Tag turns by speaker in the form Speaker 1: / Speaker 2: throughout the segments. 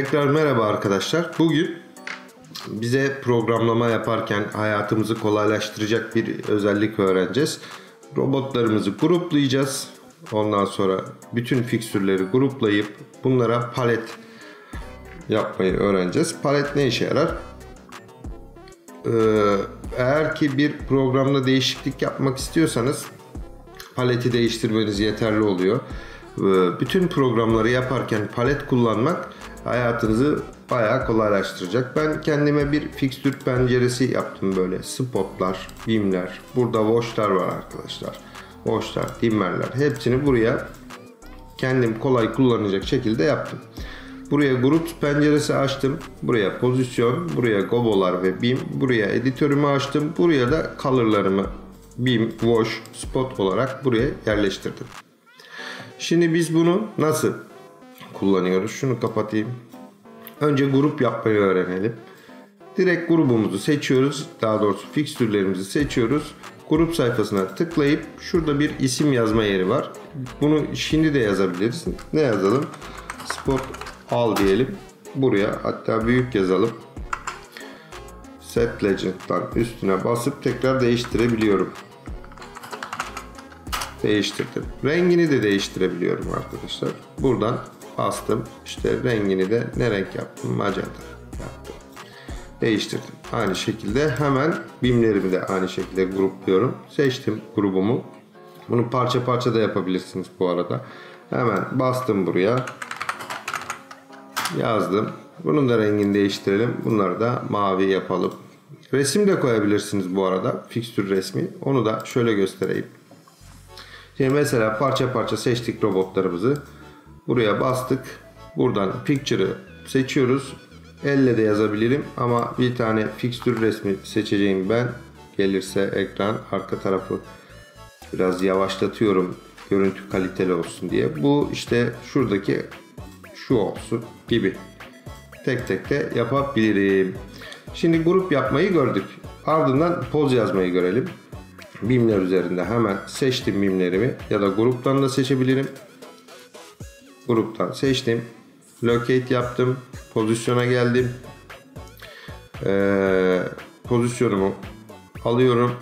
Speaker 1: Tekrar merhaba arkadaşlar. Bugün bize programlama yaparken hayatımızı kolaylaştıracak bir özellik öğreneceğiz. Robotlarımızı gruplayacağız. Ondan sonra bütün fikstürleri gruplayıp bunlara palet yapmayı öğreneceğiz. Palet ne işe yarar? Eğer ki bir programda değişiklik yapmak istiyorsanız paleti değiştirmeniz yeterli oluyor. Bütün programları yaparken palet kullanmak hayatınızı bayağı kolaylaştıracak. Ben kendime bir fikstür penceresi yaptım, böyle spotlar, bimler. Burada wash'lar var arkadaşlar. Wash'lar, dimmerler, hepsini buraya kendim kolay kullanacak şekilde yaptım. Buraya grup penceresi açtım. Buraya pozisyon, buraya gobolar ve bim. Buraya editörümü açtım. Buraya da color'larımı bim, wash, spot olarak buraya yerleştirdim. Şimdi biz bunu nasıl kullanıyoruz? Şunu kapatayım. Önce grup yapmayı öğrenelim. Direkt grubumuzu seçiyoruz. Daha doğrusu fikstürlerimizi seçiyoruz. Grup sayfasına tıklayıp şurada bir isim yazma yeri var. Bunu şimdi de yazabiliriz. Ne yazalım? Spot al diyelim. Buraya hatta büyük yazalım. Set Legend'dan üstüne basıp tekrar değiştirebiliyorum. Değiştirdim. Rengini de değiştirebiliyorum arkadaşlar. Buradan bastım. İşte rengini de ne renk yaptım? Magenta yaptım. Değiştirdim. Aynı şekilde hemen bimlerimi de aynı şekilde grupluyorum. Seçtim grubumu. Bunu parça parça da yapabilirsiniz bu arada. Hemen bastım buraya. Yazdım. Bunun da rengini değiştirelim. Bunları da mavi yapalım. Resim de koyabilirsiniz bu arada. Fikstür resmi. Onu da şöyle göstereyim. Şimdi mesela parça parça seçtik robotlarımızı. Buraya bastık. Buradan picture'ı seçiyoruz. Elle de yazabilirim ama bir tane fikstür resmi seçeceğim ben. Gelirse ekran arka tarafı biraz yavaşlatıyorum. Görüntü kaliteli olsun diye. Bu işte şuradaki şu olsun gibi. Tek tek de yapabilirim. Şimdi grup yapmayı gördük. Ardından poz yazmayı görelim. Bimler üzerinde hemen seçtim bimlerimi ya da gruptan da seçebilirim. Gruptan seçtim. Locate yaptım. Pozisyona geldim. Pozisyonumu alıyorum.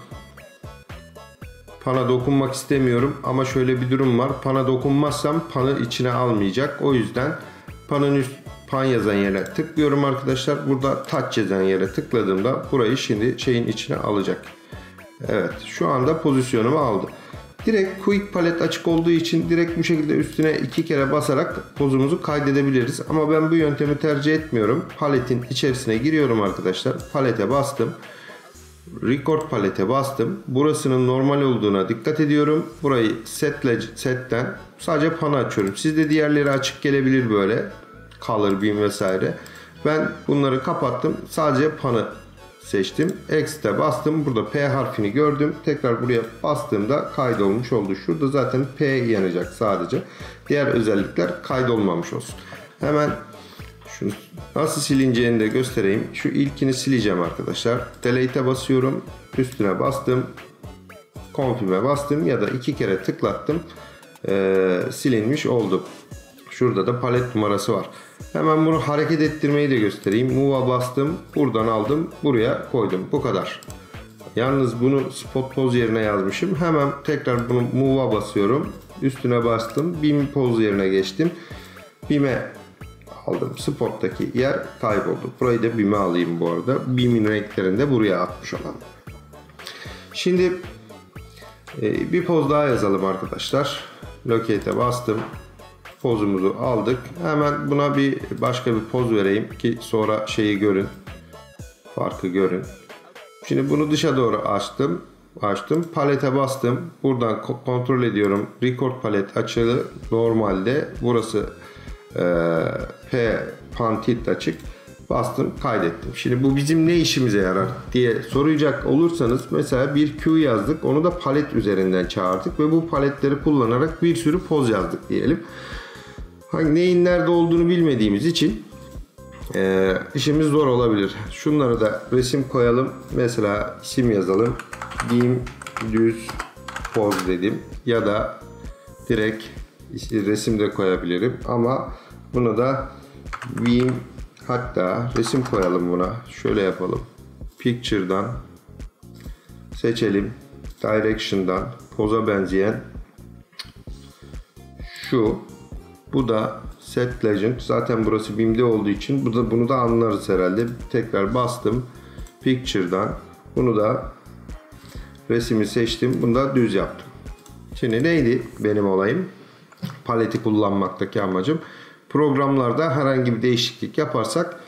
Speaker 1: Pana dokunmak istemiyorum ama şöyle bir durum var. Pana dokunmazsam panı içine almayacak. O yüzden pan yazan yere tıklıyorum arkadaşlar. Burada touch yazan yere tıkladığımda burayı şimdi şeyin içine alacak. Evet, şu anda pozisyonumu aldı. Direkt Quick Palet açık olduğu için direkt bu şekilde üstüne 2 kere basarak pozumuzu kaydedebiliriz. Ama ben bu yöntemi tercih etmiyorum. Paletin içerisine giriyorum arkadaşlar. Palete bastım. Record palete bastım. Burasının normal olduğuna dikkat ediyorum. Burayı setten sadece panı açıyorum. Sizde diğerleri açık gelebilir böyle. Color, beam vesaire. Ben bunları kapattım. Sadece panı seçtim. X'te bastım. Burada P harfini gördüm. Tekrar buraya bastığımda kaydolmuş oldu. Şurada zaten P yanacak sadece. Diğer özellikler kaydolmamış olsun. Hemen şunu nasıl silineceğini de göstereyim. Şu ilkini sileceğim arkadaşlar. Delete'e basıyorum. Üstüne bastım. Confirm'e bastım ya da 2 kere tıklattım. Silinmiş oldu. Şurada da palet numarası var. Hemen bunu hareket ettirmeyi de göstereyim. Move'a bastım. Buradan aldım. Buraya koydum. Bu kadar. Yalnız bunu spot poz yerine yazmışım. Hemen tekrar bunu move'a basıyorum. Üstüne bastım. Bim poz yerine geçtim. Bim'e aldım. Spot'taki yer kayboldu. Burayı da bim'e alayım bu arada. Bim'in renklerini de buraya atmış olalım. Şimdi bir poz daha yazalım arkadaşlar. Locate'e bastım. Pozumuzu aldık. Hemen buna bir başka bir poz vereyim ki sonra şeyi görün. Farkı görün. Şimdi bunu dışa doğru açtım. Palete bastım. Buradan kontrol ediyorum. Record palet açılı. Normalde burası P pan tilt açık. Bastım, kaydettim. Şimdi bu bizim ne işimize yarar diye soracak olursanız mesela bir Q yazdık. Onu da palet üzerinden çağırdık ve bu paletleri kullanarak bir sürü poz yazdık diyelim. Neyin nerede olduğunu bilmediğimiz için işimiz zor olabilir. Şunları da resim koyalım. Mesela isim yazalım. Bim düz poz dedim. Ya da direkt resim de koyabilirim. Ama bunu da Beam, hatta resim koyalım buna. Şöyle yapalım. Picture'dan seçelim. Direction'dan poza benzeyen şu. Bu da Set Legend. Zaten burası BIM'de olduğu için bunu da anlarız herhalde. Tekrar bastım. Picture'dan. Bunu da resmi seçtim. Bunu da düz yaptım. Şimdi neydi benim olayım? Paleti kullanmaktaki amacım. Programlarda herhangi bir değişiklik yaparsak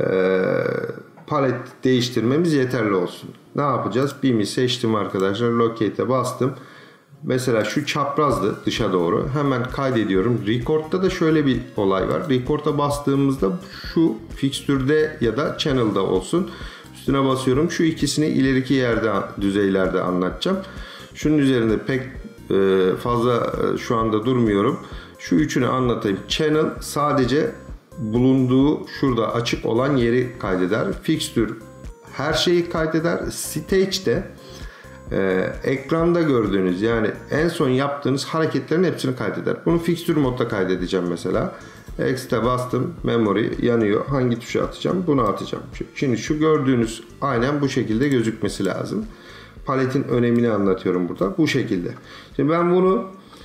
Speaker 1: palet değiştirmemiz yeterli olsun. Ne yapacağız? BIM'i seçtim arkadaşlar. Locate'e bastım. Mesela şu çaprazdı dışa doğru. Hemen kaydediyorum. Record'da da şöyle bir olay var. Record'a bastığımızda şu fikstürde ya da channel'da olsun. Üstüne basıyorum. Şu ikisini ileriki düzeylerde anlatacağım. Şunun üzerinde pek fazla şu anda durmuyorum. Şu üçünü anlatayım. Channel sadece bulunduğu şurada açık olan yeri kaydeder. Fixture her şeyi kaydeder. Stage de ekranda gördüğünüz, yani en son yaptığınız hareketlerin hepsini kaydeder. Bunu fixture modda kaydedeceğim mesela. X'te bastım. Memory yanıyor. Hangi tuşa atacağım? Bunu atacağım. Şimdi şu gördüğünüz aynen bu şekilde gözükmesi lazım. Paletin önemini anlatıyorum burada. Bu şekilde. Şimdi ben bunu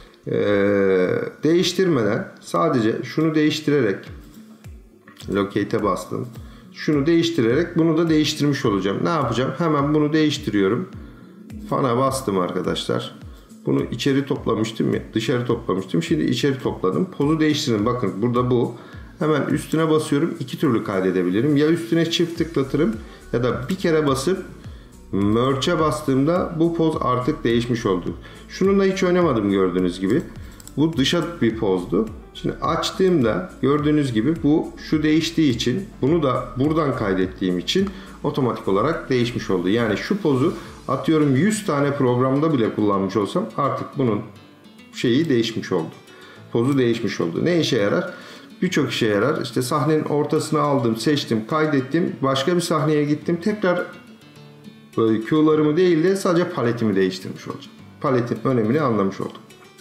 Speaker 1: değiştirmeden sadece şunu değiştirerek Locate'e bastım. Şunu değiştirerek bunu da değiştirmiş olacağım. Ne yapacağım? Hemen bunu değiştiriyorum. Fan'a bastım arkadaşlar. Bunu içeri toplamıştım ya, dışarı toplamıştım. Şimdi içeri topladım. Pozu değiştirdim. Bakın burada bu. Hemen üstüne basıyorum. İki türlü kaydedebilirim. Ya üstüne çift tıklatırım ya da bir kere basıp Merge'e bastığımda bu poz artık değişmiş oldu. Şununla hiç oynamadım gördüğünüz gibi. Bu dışa bir pozdu. Şimdi açtığımda gördüğünüz gibi bu şu değiştiği için, bunu da buradan kaydettiğim için otomatik olarak değişmiş oldu. Yani şu pozu atıyorum 100 tane programda bile kullanmış olsam artık bunun şeyi değişmiş oldu. Pozu değişmiş oldu. Ne işe yarar? Birçok işe yarar. İşte sahnenin ortasına aldım, seçtim, kaydettim. Başka bir sahneye gittim. Tekrar Q'larımı değil de sadece paletimi değiştirmiş olacağım. Paletin önemini anlamış oldum.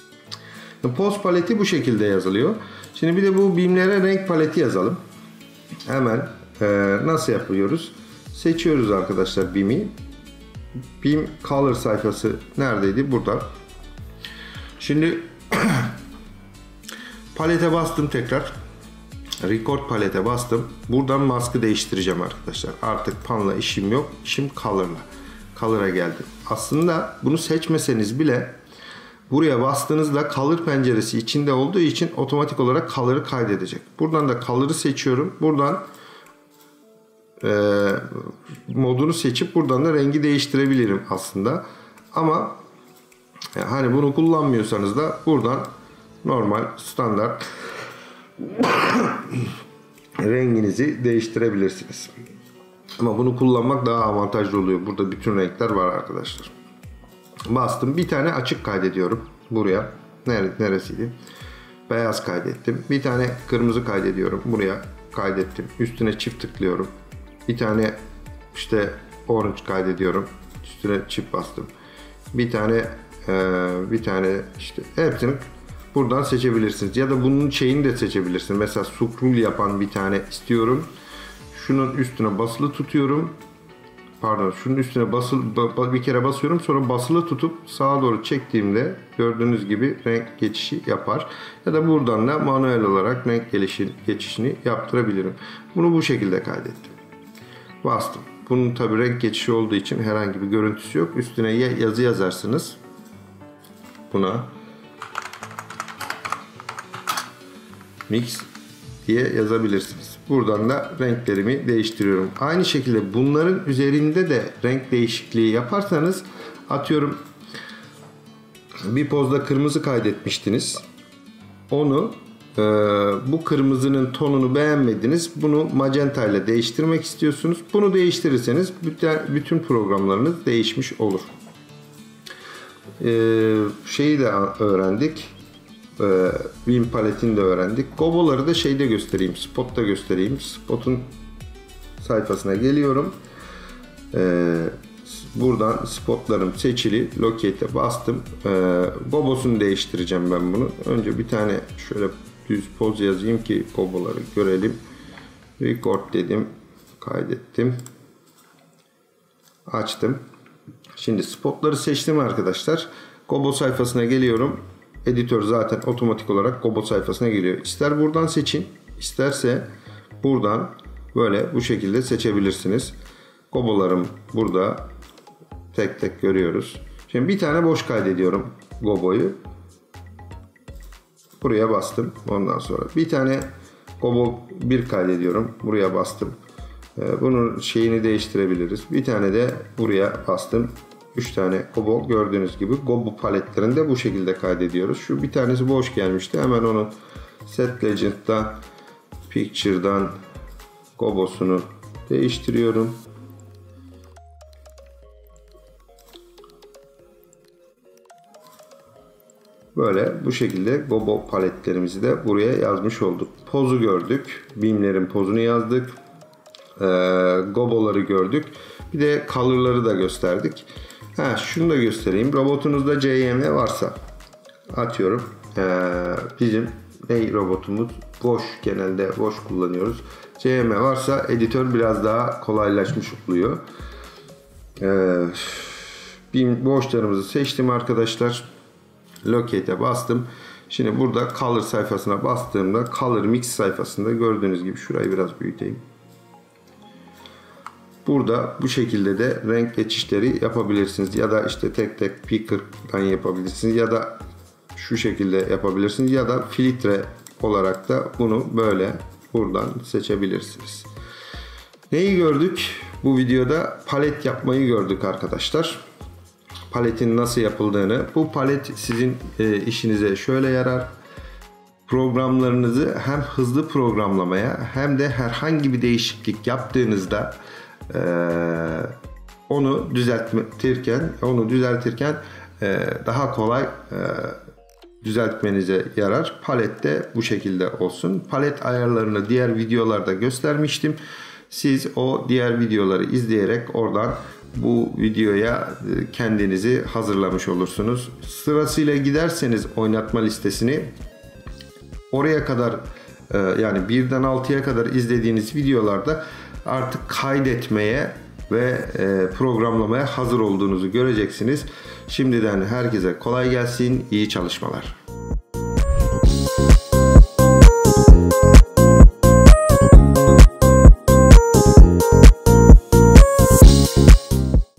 Speaker 1: Poz paleti bu şekilde yazılıyor. Şimdi bir de bu BIM'lere renk paleti yazalım. Hemen nasıl yapıyoruz? Seçiyoruz arkadaşlar BIM'i. BIM Color sayfası neredeydi? Burada. Şimdi palete bastım tekrar. Record palete bastım. Buradan maskı değiştireceğim arkadaşlar. Artık panla işim yok. İşim Color'la. Color'a geldim. Aslında bunu seçmeseniz bile buraya bastığınızda Color penceresi içinde olduğu için otomatik olarak Color'ı kaydedecek. Buradan da Color'ı seçiyorum. Buradan modunu seçip buradan da rengi değiştirebilirim aslında. Ama hani bunu kullanmıyorsanız da buradan normal standart renginizi değiştirebilirsiniz. Ama bunu kullanmak daha avantajlı oluyor. Burada bütün renkler var arkadaşlar. Bastım. Bir tane açık kaydediyorum. Buraya. Neresiydi? Beyaz kaydettim. Bir tane kırmızı kaydediyorum. Buraya kaydettim. Üstüne çift tıklıyorum. Bir tane işte orange kaydediyorum. Üstüne çift bastım. Bir tane işte hepsini buradan seçebilirsiniz. Ya da bunun şeyini de seçebilirsiniz. Mesela scroll yapan bir tane istiyorum. Şunun üstüne basılı tutuyorum. Pardon, şunun üstüne bir kere basıyorum. Sonra basılı tutup sağa doğru çektiğimde gördüğünüz gibi renk geçişi yapar. Ya da buradan da manuel olarak renk geçişini yaptırabilirim. Bunu bu şekilde kaydettim. Bastım. Bunun tabi renk geçişi olduğu için herhangi bir görüntüsü yok. Üstüne yazı yazarsınız. Buna mix diye yazabilirsiniz. Buradan da renklerimi değiştiriyorum. Aynı şekilde bunların üzerinde de renk değişikliği yaparsanız, atıyorum bir pozda kırmızı kaydetmiştiniz. Onu bu kırmızının tonunu beğenmediniz. Bunu magenta ile değiştirmek istiyorsunuz. Bunu değiştirirseniz bütün programlarınız değişmiş olur. Şeyi de öğrendik. BIM paletini de öğrendik. Gobo'ları da şeyde göstereyim. Spot'ta göstereyim. Spot'un sayfasına geliyorum. Buradan spotlarım seçili. Locate'e bastım. Gobosunu değiştireceğim ben bunu. Önce bir tane şöyle düz poz yazayım ki Gobo'ları görelim. Record dedim. Kaydettim. Açtım. Şimdi spotları seçtim arkadaşlar. Gobo sayfasına geliyorum. Editör zaten otomatik olarak Gobo sayfasına geliyor. İster buradan seçin, isterse buradan böyle bu şekilde seçebilirsiniz. Gobolarım burada tek tek görüyoruz. Şimdi bir tane boş kaydediyorum Gobo'yu. Buraya bastım. Ondan sonra bir tane Gobo 1 kaydediyorum. Buraya bastım. Bunun şeyini değiştirebiliriz. Bir tane de buraya bastım. 3 tane Gobo gördüğünüz gibi Gobo paletlerinde bu şekilde kaydediyoruz. Şu bir tanesi boş gelmişti. Hemen onu Set Legend'da Picture'dan Gobo'sunu değiştiriyorum. Böyle bu şekilde Gobo paletlerimizi de buraya yazmış olduk. Pozu gördük. Beam'lerin pozunu yazdık. Gobo'ları gördük. Bir de color'ları da gösterdik. Şunu da göstereyim. Robotunuzda CYM varsa atıyorum. Bizim robotumuz boş. Genelde boş kullanıyoruz. CYM varsa editör biraz daha kolaylaşmış oluyor. Beam boşlarımızı seçtim arkadaşlar. Locate'e bastım. Şimdi burada Color sayfasına bastığımda Color Mix sayfasında gördüğünüz gibi şurayı biraz büyüteyim. Burada bu şekilde de renk geçişleri yapabilirsiniz. Ya da işte tek tek picker'dan yapabilirsiniz. Ya da şu şekilde yapabilirsiniz. Ya da filtre olarak da bunu böyle buradan seçebilirsiniz. Neyi gördük? Bu videoda palet yapmayı gördük arkadaşlar. Paletin nasıl yapıldığını. Bu palet sizin işinize şöyle yarar. Programlarınızı hem hızlı programlamaya hem de herhangi bir değişiklik yaptığınızda onu düzeltirken daha kolay düzeltmenize yarar. Palet de bu şekilde olsun. Palet ayarlarını diğer videolarda göstermiştim. Siz o diğer videoları izleyerek oradan bu videoya kendinizi hazırlamış olursunuz. Sırasıyla giderseniz oynatma listesini oraya kadar yani 1'den 6'ya kadar izlediğiniz videolarda artık kaydetmeye ve programlamaya hazır olduğunuzu göreceksiniz. Şimdiden herkese kolay gelsin, iyi çalışmalar.